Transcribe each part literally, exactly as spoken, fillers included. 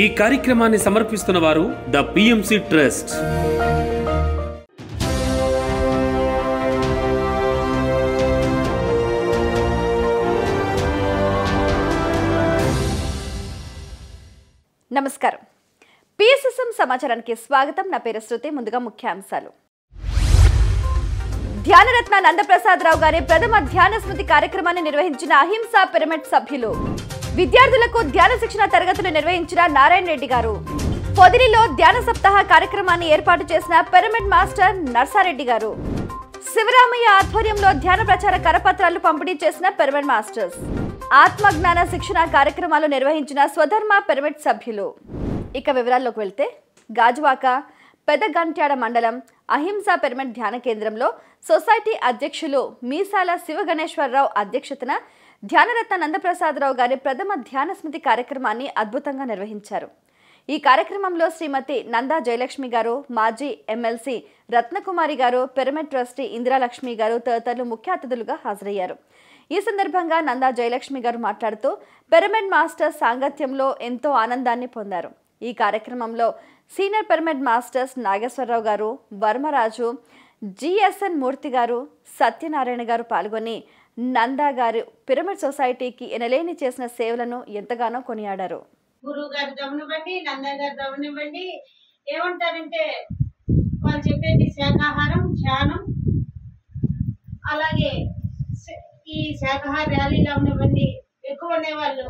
ఈ కార్యక్రమాన్ని సమర్పిస్తున్న వారు ద పిఎంసి ట్రస్ట్. నమస్కారం. పిఎస్ఎస్ఎం సమాచారానికి స్వాగతం. నా పేరు శృతి. ముందుగా ముఖ్యాంశాలు. ధ్యానరత్న నందప్రసాద్ రావు గారి ప్రథమ ధ్యాన స్మృతి కార్యక్రమాన్ని నిర్వహించిన అహింసా పిరమిడ్ సభ్యులు. విద్యార్థులకు ధ్యాన శిక్షణ తరగతులు నిర్వహించిన నారాయణ రెడ్డి గారు. పొదిలిలో ధ్యాన సప్తాహ కార్యక్రమాన్ని ఏర్పాటు చేసిన పిరమిడ్ మాస్టర్ నర్సారెడ్డి గారు. శివరామయ్య ఆధ్వర్యంలో ధ్యాన ప్రచార కరపత్రాలు పంపిణీ చేసిన పిరమిడ్ మాస్టర్స్. ఆత్మజ్ఞాన శిక్షణ కార్యక్రమాలు నిర్వహించిన స్వధర్మ పిరమిడ్ సభ్యులు. ఇక వివరాల్లోకి వెళ్తే, గాజువాక పెదగంట్యాడ మండలం అహింసా పిరమిడ్ ధ్యాన కేంద్రంలో సొసైటీ అధ్యక్షులు మీసాల శివగణేశ్వరరావు అధ్యక్షతన ధ్యానరత్న నందప్రసాదరావు గారి ప్రథమ ధ్యాన స్మృతి కార్యక్రమాన్ని అద్భుతంగా నిర్వహించారు. ఈ కార్యక్రమంలో శ్రీమతి నందా జయలక్ష్మి గారు, మాజీ ఎమ్మెల్సీ రత్నకుమారి గారు, పిరమిడ్ ట్రస్టీ ఇందిరాలక్ష్మి గారు తదితరులు ముఖ్య అతిథులుగా హాజరయ్యారు. ఈ సందర్భంగా నందా జయలక్ష్మి గారు మాట్లాడుతూ పిరమిడ్ మాస్టర్స్ సాంగత్యంలో ఎంతో ఆనందాన్ని పొందారు. ఈ కార్యక్రమంలో సీనియర్ పిరమిడ్ మాస్టర్స్ నాగేశ్వరరావు గారు, వర్మరాజు, జిఎస్ఎన్ మూర్తి గారు, సత్యనారాయణ గారు పాల్గొని నందా గారు పిరమిడ్ సొసైటీకి ఎనలేని చేసిన సేవలను ఎంతగానో కొనియాడారు. గురువు గారు దవనివ్వండి, నందా గారు దవనివ్వండి, ఏమంటారంటే వాళ్ళు చెప్పేది శాకాహారం, ధ్యానం, అలాగే ఈ శాకాహార ర్యాలీలు అవనివ్వండి ఎక్కువ అనేవాళ్ళు.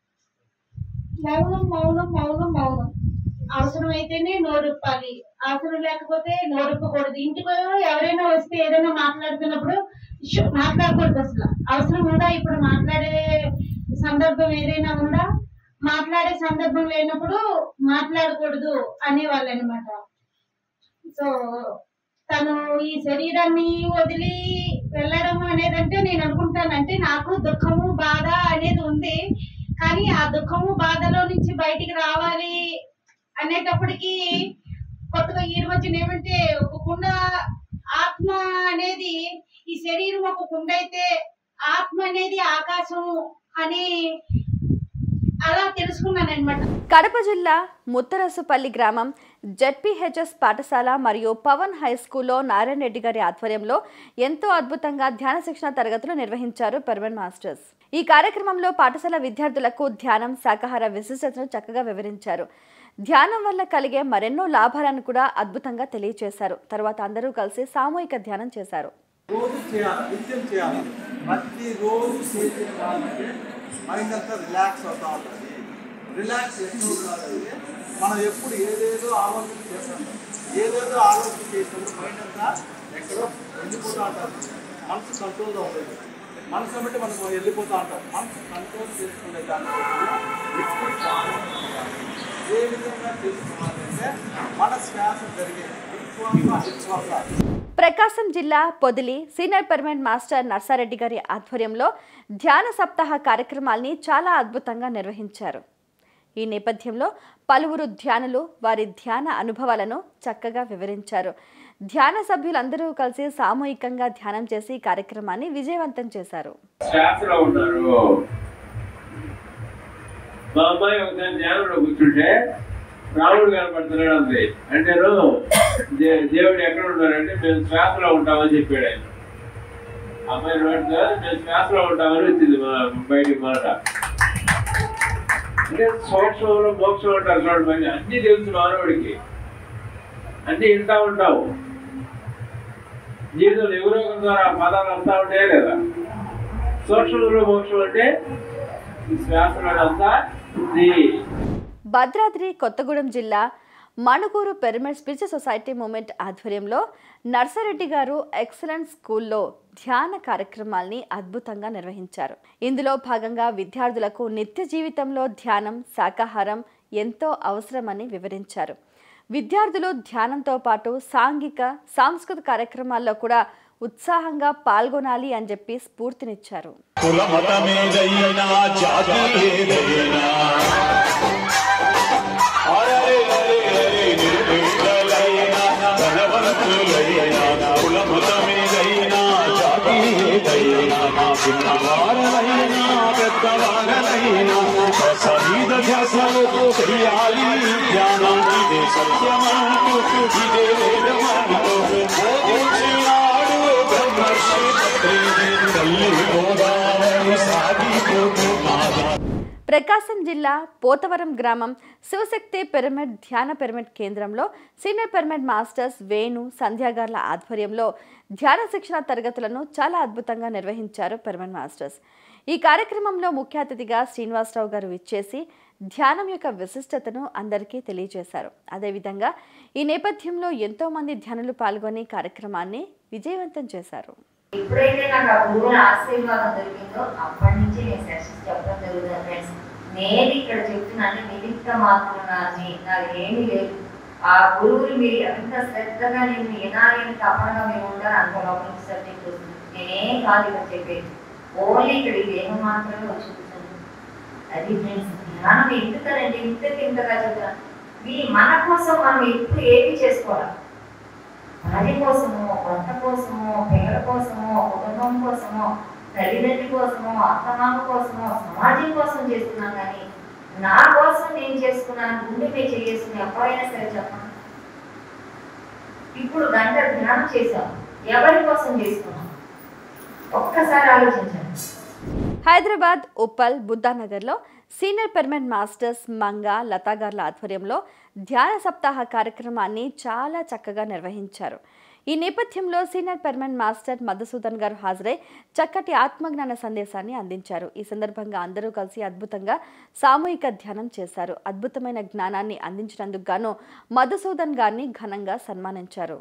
మౌనం మౌనం మౌనం మౌనం అవసరమైతేనే నోరుప్పాలి, అవసరం లేకపోతే నోరుప్పకూడదు. ఇంటికి ఎవరైనా వస్తే ఏదైనా మాట్లాడుతున్నప్పుడు మాట్లాడకూడదు. అసలు అవసరం ఉందా? ఇప్పుడు మాట్లాడే సందర్భం ఏదైనా ఉందా? మాట్లాడే సందర్భం లేనప్పుడు మాట్లాడకూడదు అనేవాళ్ళు అనమాట. సో తను ఈ శరీరాన్ని వదిలి వెళ్ళడం అనేదంటే నేను అనుకుంటానంటే నాకు దుఃఖము బాధ అనేది ఉంది, కానీ ఆ దుఃఖము బాధలో నుంచి బయటికి రావాలి అనేటప్పటికి కొత్తగా ఈ రోజున ఏమంటే ఒక కుండ ఆత్మ అనేది, ఈ శరీరం ఒక కుండ అయితే ఆత్మ అనేది ఆకాశం అని అలా తెలుసుకున్నాను అనమాట. కడప జిల్లా ముత్తరసుపల్లి గ్రామం జెడ్పీహెచ్ఎస్ పాఠశాల మరియు పవన్ హై స్కూల్లో నారాయణ రెడ్డి గారి ఆధ్వర్యంలో ఎంతో అద్భుతంగా ధ్యాన శిక్షణ తరగతులు నిర్వహించారు పిరమిడ్ మాస్టర్స్. ఈ కార్యక్రమంలో పాఠశాల విద్యార్థులకు ధ్యానం, శాకాహార విశిష్టతను చక్కగా వివరించారు. ధ్యానం వల్ల కలిగే మరెన్నో లాభాలను కూడా అద్భుతంగా తెలియజేశారు. తర్వాత అందరూ కలిసి సామూహిక ధ్యానం చేశారు. మైండ్ అంతా రిలాక్స్ అవుతూ ఉంటుంది. రిలాక్స్ ఎప్పుడు మనం ఎప్పుడు ఏదేదో ఆలోచన చేస్తాం, ఏదేదో ఆలోచన చేసినప్పుడు మైండ్ అంతా ఎక్కడో వెళ్ళిపోతూ ఉంటుంది. మనసు కంట్రోల్గా ఉంటుంది. మనసు బట్టి మనం వెళ్ళిపోతూ ఉంటాం. మనసు కంట్రోల్ చేసుకునే దానికోసం ఏ విధంగా తెలుసుకోవాలంటే మన శ్వాస జరిగే విశ్వాస విశ్వాస. ప్రకాశం జిల్లా Podili senior pyramid master Narsareddy గారి ఆధ్వర్యంలో ధ్యాన సప్తాహ కార్యక్రమాల్ని చాలా అద్భుతంగా నిర్వహించారు. ఈ నేపథ్యంలో పలువురు ధ్యానులు వారి ధ్యాన అనుభవాలను చక్కగా వివరించారు. ధ్యాన సభ్యులందరూ కలిసి సామూహికంగా ధ్యానం చేసి ఈ కార్యక్రమాన్ని విజయవంతం చేశారు. రాముడు కనపడుతున్నాడు అంది అంటే దేవుడు ఎక్కడ ఉన్నారంటే మేము శ్వాసలో ఉంటామని చెప్పాడు ఆయన. అమ్మాయి నోట్లో మేము శ్వాసలో ఉంటామని వచ్చింది మా బయటికి మాట. అంటే సూక్ష్మంలో మోక్షం ఉంటారు చూడండి. మరి అన్ని తెలుసు మానవుడికి, అన్ని వింటా ఉంటావు. జీవితంలో ఎవరో ఒక ద్వారా పదాలు వస్తా ఉంటాయే కదా. సూక్ష్మంలో మోక్షం అంటే శ్వాసలో అంతా ఉంది. భద్రాద్రి కొత్తగూడెం జిల్లా Manuguru pyramid spiritual society movement ఆధ్వర్యంలో నర్సారెడ్డి గారు ఎక్సలెంట్ స్కూల్లో ధ్యాన కార్యక్రమాల్ని అద్భుతంగా నిర్వహించారు. ఇందులో భాగంగా విద్యార్థులకు నిత్య జీవితంలో ధ్యానం, శాకాహారం ఎంతో అవసరమని వివరించారు. విద్యార్థులు ధ్యానంతో పాటు సాంఘిక, సాంస్కృతిక కార్యక్రమాల్లో కూడా ఉత్సాహంగా పాల్గొనాలి అని చెప్పి స్ఫూర్తినిచ్చారు. కులమతమేదైనా జాతి ఏదైనా నా చిన్నవారనైనా పెద్దవారనైనా సరిద ధ్యాసలతో చేయాలి ధ్యానం ఇదే సత్యమంటూ ఇదే వేదమంటూ బోధించినాడు బ్రహ్మర్షి పత్రి తల్లి గోదావరి సాగిపోతున్నాడు. ప్రకాశం జిల్లా పోతవరం గ్రామం శివశక్తి పిరమిడ్ ధ్యాన పిరమిడ్ కేంద్రంలో సీనియర్ పిరమిడ్ మాస్టర్స్ వేణు సంధ్యాగార్ల ఆధ్వర్యంలో ధ్యాన శిక్షణ తరగతులను చాలా అద్భుతంగా నిర్వహించారు పిరమిడ్ మాస్టర్స్. ఈ కార్యక్రమంలో ముఖ్య అతిథిగా శ్రీనివాసరావు గారు విచ్చేసి ధ్యానం యొక్క విశిష్టతను అందరికీ తెలియజేశారు. అదేవిధంగా ఈ నేపథ్యంలో ఎంతో మంది ధ్యానులు పాల్గొని కార్యక్రమాన్ని విజయవంతం చేశారు. ఎప్పుడైతే నాకు ఆ గురువుల ఆశీర్వాదం దొరికిందో అప్పటి నుంచి నేను సెషన్స్ చెప్పడం జరుగుతుంది ఫ్రెండ్స్. నేను ఇక్కడ చెప్తున్నాను నిమిత్త మాత్రమే, నాకు ఏమీ లేదు. ఆ గురువులు మీరు ఎంత శ్రద్ధగా నేను వినాలి అని తప్పనగా మీరు ఉంటారు అంత లోపల సబ్జెక్ట్ వస్తుంది. నేనేం కాదు ఇక్కడ చెప్పేది, ఓన్లీ ఇక్కడ దేహం మాత్రమే వచ్చి కూర్చుంది. అది ఫ్రెండ్స్ ధ్యానం ఎందుకనంటే ఇంతకి ఇంతగా చెప్తాను. మీ మన కోసం మనం ఎప్పుడు ఏమి చేసుకోవాలి, భార్య కోసమో భర్త కోసమో పిల్లల కోసమో కుటుంబం కోసమో తల్లిదండ్రుల కోసమో అత్తమామ కోసమో సమాజం కోసం చేస్తున్నాం. కానీ నా కోసం నేను చేసుకున్నాను గుండె మీద చేసుకుని ఎవరైనా సరే చెప్పండి. ఇప్పుడు గంట ధ్యానం చేశాం, ఎవరి కోసం చేసుకున్నాం ఒక్కసారి ఆలోచించండి. హైదరాబాద్ ఉప్పల్ బుద్ధానగర్లో సీనియర్ పిరమిడ్ మాస్టర్స్ మంగా లతాగార్ల ఆధ్వర్యంలో ధ్యాన సప్తాహ కార్యక్రమాన్ని చాలా చక్కగా నిర్వహించారు. ఈ నేపథ్యంలో సీనియర్ పిరమిడ్ మాస్టర్ మధుసూదన్ గారు హాజరై చక్కటి ఆత్మజ్ఞాన సందేశాన్ని అందించారు. ఈ సందర్భంగా అందరూ కలిసి అద్భుతంగా సామూహిక ధ్యానం చేశారు. అద్భుతమైన జ్ఞానాన్ని అందించినందుకు గాను మధుసూదన్ గారిని ఘనంగా సన్మానించారు.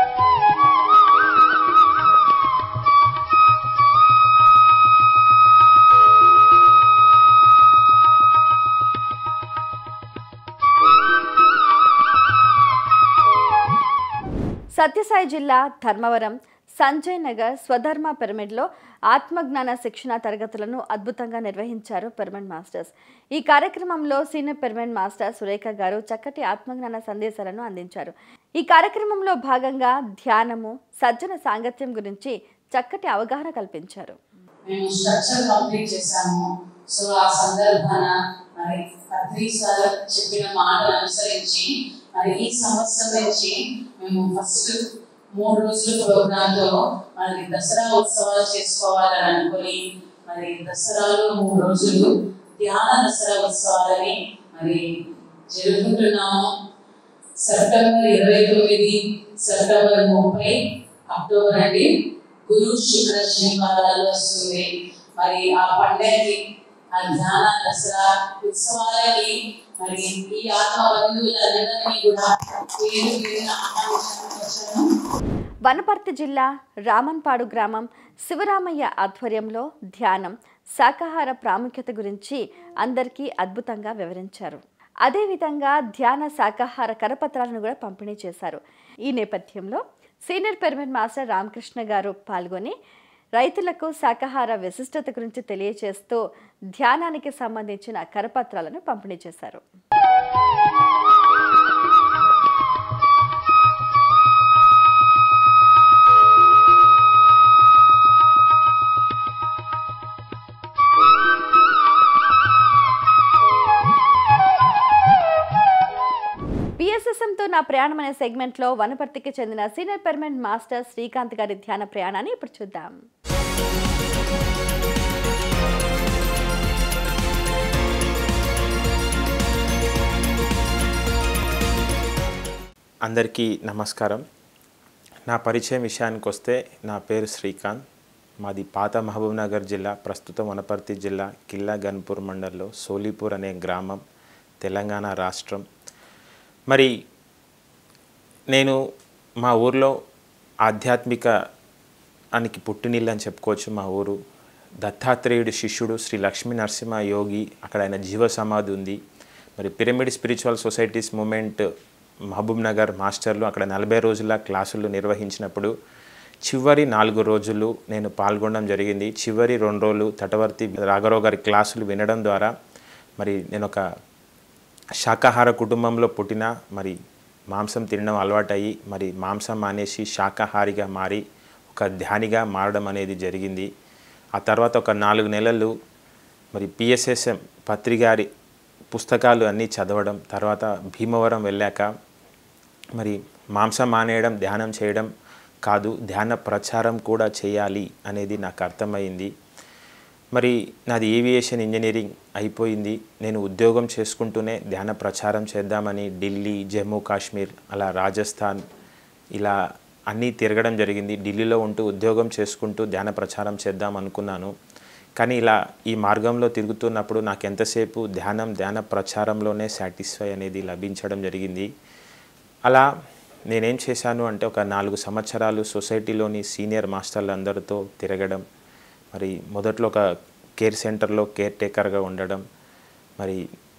సత్యసాయి జిల్లా ధర్మవరం సంజయ్ నగర్ స్వధర్మ పిరమిడ్లో ఆత్మజ్ఞాన శిక్షణ తరగతులను అద్భుతంగా నిర్వహించారు పిరమిడ్ మాస్టర్స్. ఈ కార్యక్రమంలో సీనియర్ పిరమిడ్ మాస్టర్ సురేఖ గారు చక్కటి ఆత్మజ్ఞాన సందేశాలను అందించారు. ఈ కార్యక్రమంలో భాగంగా ధ్యానము సజ్జన సాంగత్యం గురించి చక్కటి అవగాహన కల్పించారు. మేము స్ట్రక్చర్ కంప్లీట్ చేశాము. సో ఆ సందర్భాన మరి పత్రి సార్ చెప్పిన మాటలు అనుసరించి మరి ఈ సంవత్సరం నుంచి మేము ఫస్ట్ మూడు రోజుల ప్రోగ్రాంతో మరి దసరా ఉత్సవాలు చేసుకోవాలని అనుకుని మరి దసరాలో మూడు రోజులు ధ్యాన దసరా ఉత్సవాలని మరి జరుపుకుంటున్నాము. సెప్టెంబర్ ఇరవై తొమ్మిది సెప్టెంబర్ ముప్పై అక్టోబర్ అండి గురు శుక్ర శనివారాలు వస్తుంది. మరి ఆ పండుగకి ఆ ధ్యాన దసరా ఉత్సవాలకి మరి ఈ ఆత్మ బంధువులందరినీ కూడా పేరు పేరున ఆహ్వానించాను. వనపర్తి జిల్లా రామన్పాడు గ్రామం శివరామయ్య ఆధ్వర్యంలో ధ్యానం శాకాహార ప్రాముఖ్యత గురించి అందరికీ అద్భుతంగా వివరించారు. అదేవిధంగా ధ్యాన శాకాహార కరపత్రాలను కూడా పంపిణీ చేశారు. ఈ నేపథ్యంలో సీనియర్ పిరమిడ్ మాస్టర్ రామకృష్ణ గారు పాల్గొని రైతులకు శాకాహార విశిష్టత గురించి తెలియజేస్తూ ధ్యానానికి సంబంధించిన కరపత్రాలను పంపిణీ చేశారు. పిఎస్ఎస్ఎంతో నా ప్రయాణం అనే సెగ్మెంట్లో వనపర్తికి చెందిన సీనియర్ పిరమిడ్ మాస్టర్ శ్రీకాంత్ గారి ధ్యాన ప్రయాణాన్ని ఇప్పుడు చూద్దాం. అందరికీ నమస్కారం. నా పరిచయం విషయానికి వస్తే నా పేరు శ్రీకాంత్. మాది పాత మహబూబ్ నగర్ జిల్లా, ప్రస్తుతం వనపర్తి జిల్లా కిల్లా గన్పూర్ మండల్లో సోలీపూర్ అనే గ్రామం, తెలంగాణ రాష్ట్రం. మరి నేను మా ఊర్లో ఆధ్యాత్మికానికి పుట్టినిల్లు అని చెప్పుకోవచ్చు. మా ఊరు దత్తాత్రేయుడి శిష్యుడు శ్రీ లక్ష్మీ నరసింహ యోగి, అక్కడ ఆయన జీవ సమాధి ఉంది. మరి pyramid spiritual societies movement Mahabubnagar మాస్టర్లు అక్కడ నలభై రోజుల క్లాసులు నిర్వహించినప్పుడు చివరి నాలుగు రోజులు నేను పాల్గొనడం జరిగింది. చివరి రెండు రోజులు తటవర్తి రాఘరావు గారి క్లాసులు వినడం ద్వారా మరి నేను ఒక శాకాహార కుటుంబంలో పుట్టిన, మరి మాంసం తినడం అలవాటయ్యి మరి మాంసం మానేసి శాకాహారిగా మారి ఒక ధ్యానిగా మారడం అనేది జరిగింది. ఆ తర్వాత ఒక నాలుగు నెలలు మరి పిఎస్ఎస్ఎం పత్రిగారి పుస్తకాలు అన్నీ చదవడం, తర్వాత భీమవరం వెళ్ళాక మరి మాంసం మానేయడం, ధ్యానం చేయడం కాదు, ధ్యాన ప్రచారం కూడా చేయాలి అనేది నాకు అర్థమైంది. మరి నాది ఏవియేషన్ ఇంజనీరింగ్ అయిపోయింది. నేను ఉద్యోగం చేసుకుంటూనే ధ్యాన ప్రచారం చేద్దామని ఢిల్లీ, జమ్మూ కాశ్మీర్, అలా రాజస్థాన్ ఇలా అన్నీ తిరగడం జరిగింది. ఢిల్లీలో ఉంటూ ఉద్యోగం చేసుకుంటూ ధ్యాన ప్రచారం చేద్దాం అనుకున్నాను. కానీ ఇలా ఈ మార్గంలో తిరుగుతున్నప్పుడు నాకు ఎంతసేపు ధ్యానం ధ్యాన ప్రచారంలోనే సాటిస్ఫై అనేది లభించడం జరిగింది. అలా నేనేం చేశాను అంటే ఒక నాలుగు సంవత్సరాలు సొసైటీలోని సీనియర్ మాస్టర్లు అందరితో తిరగడం, మరి మొదట్లో ఒక కేర్ సెంటర్లో కేర్ టేకర్గా ఉండడం, మరి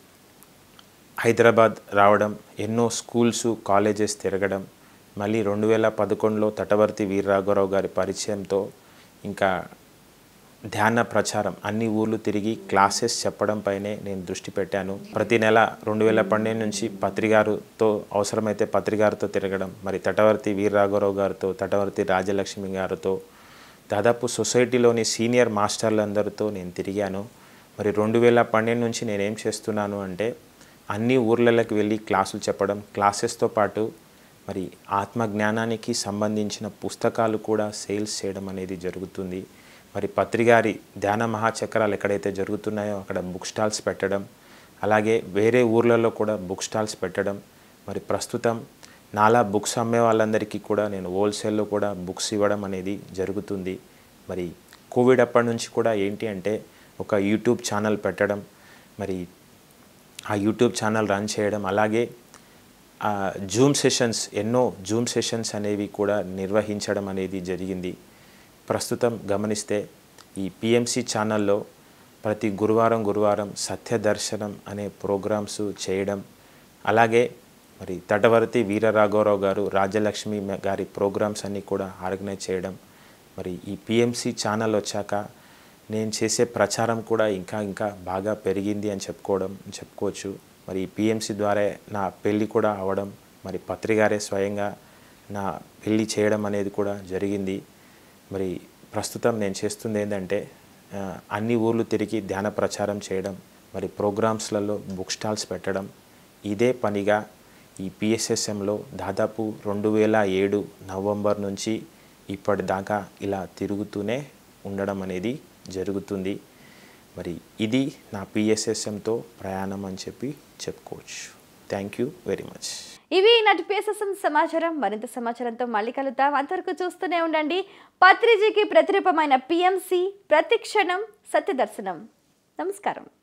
హైదరాబాద్ రావడం, ఎన్నో స్కూల్స్ కాలేజెస్ తిరగడం, మళ్ళీ రెండు వేల పదకొండులో తటవర్తి వీరరాఘవరావు గారి పరిచయంతో ఇంకా ధ్యాన ప్రచారం అన్ని ఊర్లు తిరిగి క్లాసెస్ చెప్పడం పైనే నేను దృష్టి పెట్టాను. ప్రతి నెల రెండు వేల పన్నెండు నుంచి పత్రిగారితో అవసరమైతే పత్రిగారితో తిరగడం, మరి తటవర్తి వీరరాఘవరావు గారితో, తటవర్తి రాజలక్ష్మి గారితో, దాదాపు సొసైటీలోని సీనియర్ మాస్టర్లందరితో నేను తిరిగాను. మరి రెండు వేల పన్నెండు నుంచి నేనేం చేస్తున్నాను అంటే అన్ని ఊర్లలోకి వెళ్ళి క్లాసులు చెప్పడం, క్లాసెస్తో పాటు మరి ఆత్మజ్ఞానానికి సంబంధించిన పుస్తకాలు కూడా సేల్స్ చేయడం అనేది జరుగుతుంది. మరి పత్రిగారి ధ్యాన మహాచక్రాలు ఎక్కడైతే జరుగుతున్నాయో అక్కడ బుక్ స్టాల్స్ పెట్టడం, అలాగే వేరే ఊర్లలో కూడా బుక్ స్టాల్స్ పెట్టడం, మరి ప్రస్తుతం నాలా బుక్స్ అమ్మే వాళ్ళందరికీ కూడా నేను హోల్సేల్లో కూడా బుక్స్ ఇవ్వడం అనేది జరుగుతుంది. మరి కోవిడ్ అప్పటి నుంచి కూడా ఏంటి అంటే ఒక యూట్యూబ్ ఛానల్ పెట్టడం, మరి ఆ యూట్యూబ్ ఛానల్ రన్ చేయడం, అలాగే జూమ్ సెషన్స్ ఎన్నో జూమ్ సెషన్స్ అనేవి కూడా నిర్వహించడం అనేది జరిగింది. ప్రస్తుతం గమనిస్తే ఈ పిఎంసి ఛానల్లో ప్రతి గురువారం గురువారం సత్య దర్శనం అనే ప్రోగ్రామ్స్ చేయడం, అలాగే మరి తటవర్తి వీరరాఘవరావు గారు, రాజలక్ష్మి గారి ప్రోగ్రామ్స్ అన్నీ కూడా ఆర్గనైజ్ చేయడం, మరి ఈ పిఎంసి ఛానల్ వచ్చాక నేను చేసే ప్రచారం కూడా ఇంకా ఇంకా బాగా పెరిగింది అని చెప్పుకోవడం చెప్పుకోవచ్చు. మరి ఈ పిఎంసి ద్వారా నా పెళ్ళి కూడా అవ్వడం, మరి పత్రికారే స్వయంగా నా పెళ్ళి చేయడం అనేది కూడా జరిగింది. మరి ప్రస్తుతం నేను చేస్తుంది ఏంటంటే అన్ని ఊర్లు తిరిగి ధ్యాన ప్రచారం చేయడం, మరి ప్రోగ్రామ్స్లలో బుక్ స్టాల్స్ పెట్టడం, ఇదే పనిగా ఈ పిఎస్ఎస్ఎంలో దాదాపు రెండు వేల ఏడు నవంబర్ నుంచి ఇప్పటిదాకా ఇలా తిరుగుతూనే ఉండడం అనేది జరుగుతుంది. మరి ఇది నా పిఎస్ఎస్ఎంతో ప్రయాణం అని చెప్పి చెప్పుకోవచ్చు. Thank you very much. ఇవి నాటి పిఎస్ఎస్ఎం సమాచారం. మరింత సమాచారంతో మళ్ళీ కలుద్దాం. అంతవరకు చూస్తూనే ఉండండి. పత్రిజీకి ప్రతిరూపమైన పిఎంసి, ప్రతి క్షణం సత్య దర్శనం. నమస్కారం.